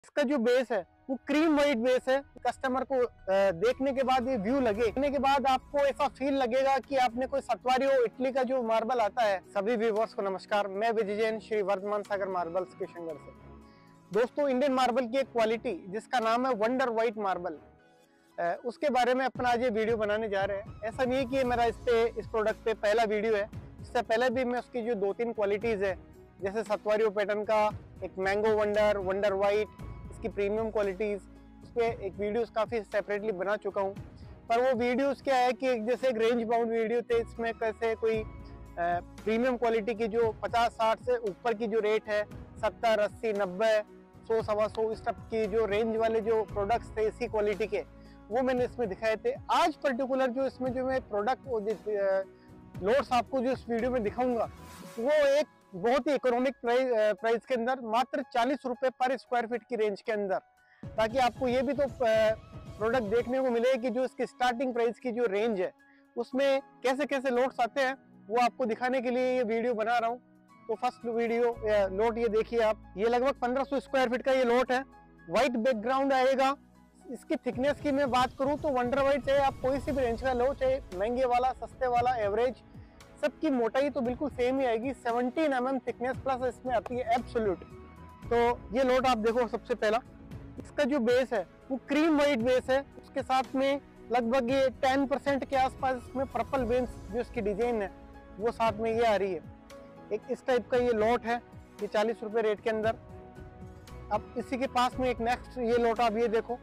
इसका जो बेस है वो क्रीम वाइट बेस है। कस्टमर को देखने के बाद ये व्यू देखने के बाद आपको ऐसा फील लगेगा कि आपने कोई सत्वारियो इटली का जो मार्बल आता है। सभी व्यूअर्स को नमस्कार, मैं विजय जैन श्री वर्धमान सागर मार्बल्स के शंगर से। दोस्तों, इंडियन मार्बल की एक क्वालिटी जिसका नाम है वंडर वाइट मार्बल, उसके बारे में अपना आज ये वीडियो बनाने जा रहे हैं। ऐसा नहीं है कि ये मेरा इस प्रोडक्ट पे पहला वीडियो है। इससे पहले भी मैं उसकी जो 2-3 क्वालिटीज है, जैसे सत्वारियो पैटर्न का एक मैंगो वंडर, वंडर वाइट, इसकी प्रीमियम क्वालिटीज, उस पर एक वीडियोस काफ़ी सेपरेटली बना चुका हूँ। पर वो वीडियोस क्या है कि जैसे एक रेंज बाउंड वीडियो थे, इसमें कैसे कोई प्रीमियम क्वालिटी की जो 50-60 से ऊपर की जो रेट है, 70, 80, 90, 100, 125 इस टाइप की जो रेंज वाले जो प्रोडक्ट्स थे इसी क्वालिटी के, वो मैंने इसमें दिखाए थे। आज पर्टिकुलर जो इसमें जो मैं प्रोडक्ट लोड्स आपको जो इस वीडियो में दिखाऊंगा, वो एक बहुत ही इकोनॉमिक प्राइस के अंदर, मात्र 40 रुपए पर स्क्वायर फीट की रेंज के अंदर, ताकि आपको ये भी तो प्रोडक्ट देखने को मिले कि जो इसकी स्टार्टिंग प्राइस की जो रेंज है उसमें कैसे कैसे लोड्स आते हैं, वो आपको दिखाने के लिए ये वीडियो बना रहा हूँ। तो फर्स्ट वीडियो लोट ये देखिए आप, ये लगभग 1500 स्क्वायर फीट का ये लोट है। व्हाइट बैकग्राउंड आएगा। इसकी थिकनेस की मैं बात करूं तो वंडर वाइट चाहे आप कोई सी भी रेंज का लो, चाहे महंगे वाला, सस्ते वाला, एवरेज, सबकी मोटाई तो बिल्कुल सेम ही आएगी। 17 mm थिकनेस प्लस इसमें आती है एब्सोल्यूट। तो ये लोट आप देखो, सबसे पहला इसका जो बेस है वो क्रीम वाइट बेस है। उसके साथ में लगभग ये 10% के आसपास इसमें पर्पल वेन्स जो इसकी डिजाइन है वो साथ में ये आ रही है। एक इस टाइप का ये लोट है, ये 40 रुपए रेट के अंदर। अब इसी के पास में एक नेक्स्ट ये लोट आप ये देखो,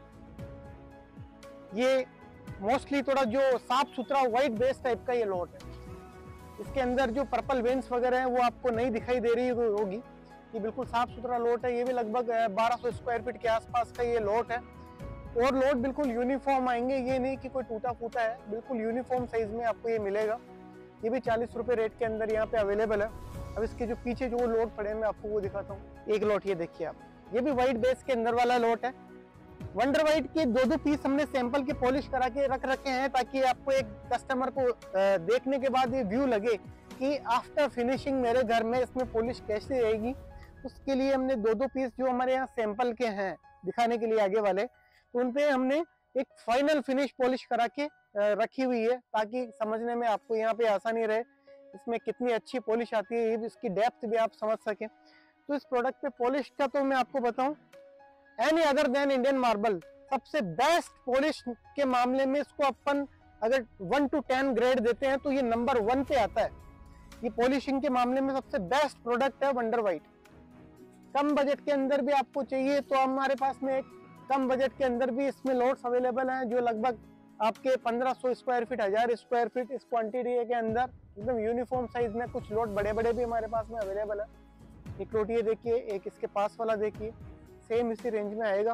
ये मोस्टली थोड़ा जो साफ सुथरा व्हाइट बेस टाइप का ये लोट है। इसके अंदर जो पर्पल वेन्स वगैरह है वो आपको नहीं दिखाई दे रही होगी। ये बिल्कुल साफ सुथरा लोट है। ये भी लगभग 1200 स्क्वायर फीट के आसपास का ये लोट है। और लोट बिल्कुल यूनिफॉर्म आएंगे, ये नहीं कि कोई टूटा फूटा है, बिल्कुल यूनिफॉर्म साइज में आपको ये मिलेगा। ये भी 40 रुपए रेट के अंदर यहाँ पे अवेलेबल है। अब इसके जो पीछे जो लोट पड़े मैं आपको वो दिखाता हूँ। एक लोट ये देखिए आप, ये भी व्हाइट बेस के अंदर वाला लोट है। वंडर वाइट के 2-2 पीस हमने सैंपल के पॉलिश करा के रख रखे हैं, ताकि आपको एक कस्टमर को देखने के बाद ये व्यू लगे कि आफ्टर फिनिशिंग मेरे घर में इसमें पॉलिश कैसी रहेगी। उसके लिए हमने 2-2 पीस जो हमारे यहाँ सैंपल के हैं दिखाने के लिए आगे वाले, तो उन पे हमने एक फाइनल फिनिश पॉलिश करा के रखी हुई है, ताकि समझने में आपको यहाँ पे आसानी रहे इसमें कितनी अच्छी पॉलिश आती है, ये इसकी डेप्थ भी आप समझ सकें। तो इस प्रोडक्ट पे पॉलिश का तो मैं आपको बताऊं, any other then Indian marble सबसे बेस्ट पॉलिश के मामले में इसको अपन अगर 1 to 10 ग्रेड देते हैं तो ये नंबर 1 पे आता है। ये पॉलिशिंग के मामले में सबसे बेस्ट प्रोडक्ट है वंडर वाइट। कम बजट के अंदर भी आपको चाहिए तो हमारे पास में एक कम बजट के अंदर भी इसमें लोट्स अवेलेबल हैं, जो लगभग आपके 1500 स्क्वायर फीट, 1000 स्क्वायर फीट इस क्वांटिटी के अंदर एकदम यूनिफॉर्म साइज में। कुछ लोट बड़े बड़े भी हमारे पास में अवेलेबल है। एक लोट ये देखिए, एक इसके पास वाला देखिए, सेम इसी रेंज में आएगा।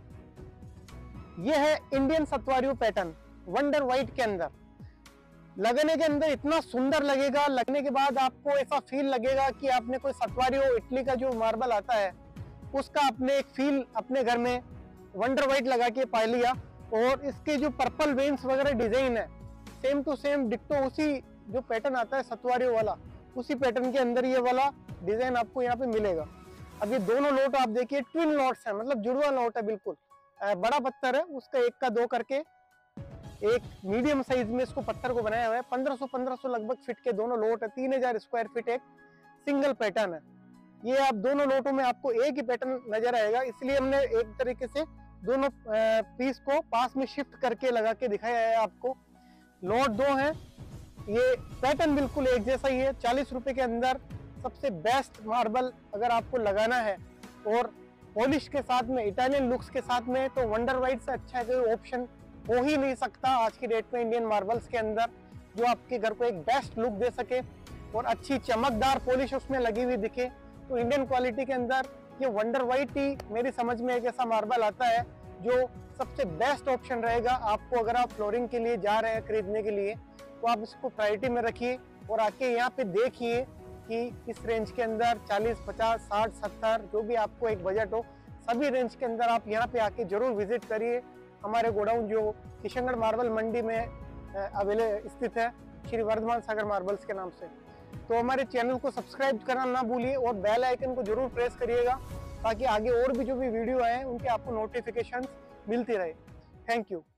यह है इंडियन सत्वारियो पैटर्न वंडर वाइट के अंदर। लगने के अंदर इतना सुंदर लगेगा, लगने के बाद आपको ऐसा फील लगेगा कि आपने कोई सत्वारियो इटली का जो मार्बल आता है उसका आपने एक फील अपने घर में वंडर वाइट लगा के पा लिया। और इसके जो पर्पल वेन्स वगैरह डिजाइन है, सेम टू सेम डिक्टो उसी जो पैटर्न आता है सत्वारियो वाला, उसी पैटर्न के अंदर ये वाला डिजाइन आपको यहाँ पे मिलेगा। अब ये दोनों लोट आप देखिए, ट्विन लोट्स हैं, मतलब जुड़वा लोट है बिल्कुल। बड़ा पत्थर है, उसका 1 का 2 करके एक मीडियम साइज में इसको पत्थर को बनाया हुआ है। 1500 लगभग फिट के दोनों लोट है। 3000 स्क्वायर फीट एक सिंगल पैटर्न है। ये आप दोनों लोटों में आपको एक ही पैटर्न नजर आएगा, इसलिए हमने एक तरीके से दोनों पीस को पास में शिफ्ट करके लगा के दिखाया है आपको। लोट 2 है, ये पैटर्न बिल्कुल एक जैसा ही है। 40 रुपए के अंदर सबसे बेस्ट मार्बल अगर आपको लगाना है और पॉलिश के साथ में, इटालियन लुक्स के साथ में, तो वंडर वाइट से अच्छा कोई ऑप्शन हो ही नहीं सकता आज की डेट में इंडियन मार्बल्स के अंदर, जो आपके घर को एक बेस्ट लुक दे सके और अच्छी चमकदार पॉलिश उसमें लगी हुई दिखे। तो इंडियन क्वालिटी के अंदर ये वंडर वाइट ही मेरी समझ में एक ऐसा मार्बल आता है जो सबसे बेस्ट ऑप्शन रहेगा आपको। अगर आप फ्लोरिंग के लिए जा रहे हैं खरीदने के लिए, तो आप इसको प्रायोरिटी में रखिए और आके यहाँ पे देखिए कि इस रेंज के अंदर 40, 50, 60, 70 जो भी आपको एक बजट हो, सभी रेंज के अंदर आप यहाँ पे आके जरूर विजिट करिए। हमारे गोडाउन जो किशनगढ़ मार्बल मंडी में स्थित है, श्री वर्धमान सागर मार्बल्स के नाम से। तो हमारे चैनल को सब्सक्राइब करना ना भूलिए और बेल आइकन को जरूर प्रेस करिएगा, ताकि आगे और भी जो भी वीडियो आए उनके आपको नोटिफिकेशन मिलती रहे। Thank you.